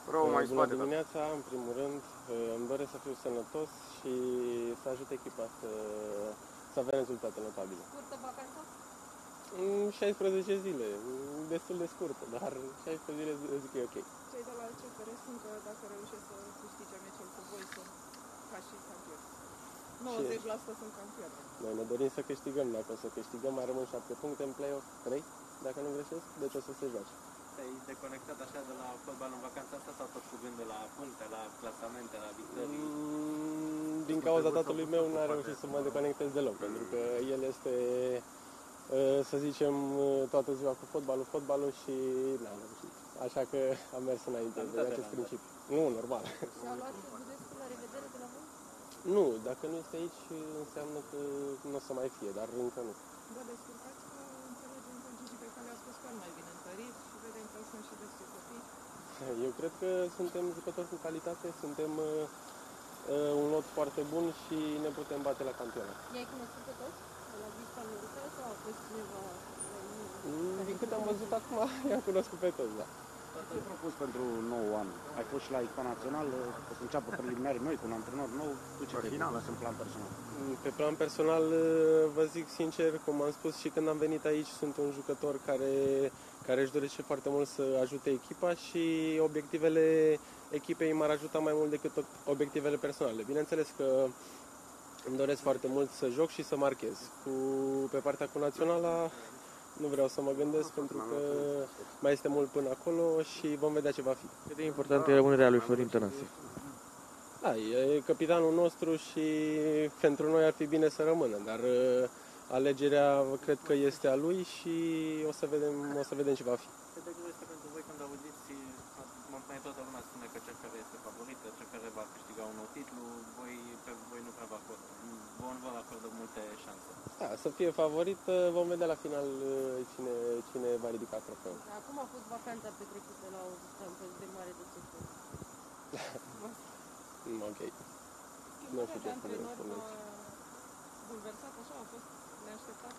Bună dimineața, în primul rând. Îmi doresc să fiu sănătos și să ajut echipa să avem rezultate notabile. Scurtă vacanța? 16 zile, destul de scurtă, dar 16 zile zic că e ok. Cei de la CFR spun că dacă reușesc să câștige meciul cu voi, sunt ca și campioni. 90% sunt campioni. Noi ne dorim să câștigăm, dacă o să câștigăm mai rămân 7 puncte în play-off, 3, dacă nu greșesc, deci o să se joace. Te-ai deconectat așa de la fotbal în vacanța asta sau tot cu gândul la puncte, la clasamente, la victorii? Din cauza tatălui meu n-a reușit să mă deconectez deloc, pentru că el este, să zicem, toată ziua cu fotbalul și n-a reușit. Așa că am mers înainte de acest principiu. Nu, normal. Și-a luat Budescu la revedere de la voi? Nu, dacă nu este aici, înseamnă că nu o să mai fie, dar încă nu. Vă descurcați că înțelegem că Gigi pe care a spus că nu mai bine întărit și vedem că sunt și destui copii. Eu cred că suntem jucători cu calitate, suntem un lot foarte bun și ne putem bate la campionat. I-ai cunoscut pe toți? De la vista lor sau a fost cineva? Din câte am văzut acum, i-am cunoscut pe toți, da. Ce ai propus pentru nou an? Ai fost și la echipa națională, o să înceapă preliminarii noi cu un antrenor nou. Tu ce te-ai propus în plan personal? Pe plan personal, vă zic sincer, cum am spus și când am venit aici, sunt un jucător care își dorește foarte mult să ajute echipa și obiectivele echipei m-ar ajuta mai mult decât obiectivele personale. Bineînțeles că îmi doresc foarte mult să joc și să marchez. Pe partea cu naționala, nu vreau să mă gândesc pentru că mai este mult până acolo și vom vedea ce va fi. Cât de importantă e rămânerea lui Florin Tănase? Da, e capitanul nostru și pentru noi ar fi bine să rămână, dar alegerea cred că este a lui și o să vedem ce va fi. Cât de greu este pentru voi când auziți, mai toată lumea spune că CFR este favorită, CFR va câștiga un nou titlu, pe voi nu prea vă acordă multe șanse. Da, să fie favorit, vom vedea la final cine va ridica trofeul. Acum a fost vacanța petrecută la o distanță de mare de CFR. Ok. Nu știu ce să vă spuneți. Bulversat așa, a fost neașteptat.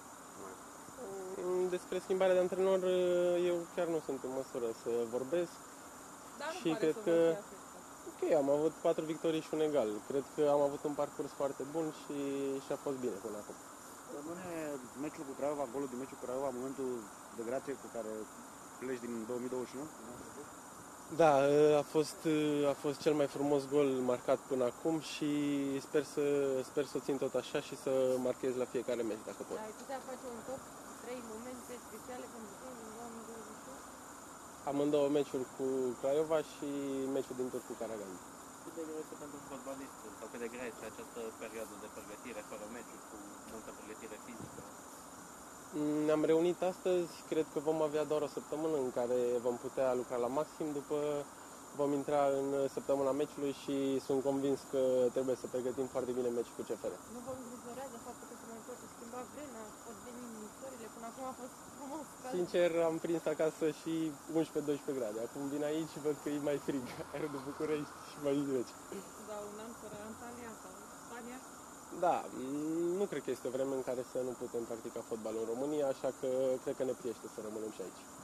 Despre schimbarea de antrenor, eu chiar nu sunt în măsură să vorbesc. Dar și nu pare cred să că vă fie afectat. ok, am avut 4 victorii și un egal. Cred că am avut un parcurs foarte bun și a fost bine până acum. Rămâne meciul cu Craiova, golul din meciul cu Craiova, momentul de grație cu care pleci din 2021? Da, a fost cel mai frumos gol marcat până acum și sper să o țin tot așa și să marchez la fiecare meci dacă pot. Ai putea face un top 3 momente speciale pentru tine în 2021? Amândouă meciuri cu Craiova și meciul din tur cu Karaganda. Cât de greu este pentru fotbalistul sau cât de grea este această perioadă de pregătire fără meciuri, cu multă pregătire fizică? Ne-am reunit astăzi, cred că vom avea doar o săptămână în care vom putea lucra la maxim, după vom intra în săptămâna meciului și sunt convins că trebuie să pregătim foarte bine meciul cu CFR. Nu vă îngrijorează faptul că se mai poate schimba vremea, pot veni soarele, până acum a fost frumos. Sincer, am prins acasă și 11-12 grade, acum vin aici și văd că e mai frig, aerul de București și mai rece. Da, un an fără Antalya sau Spania? Da, nu cred că este o vreme în care să nu putem practica fotbalul în România, așa că cred că ne priește să rămânem și aici.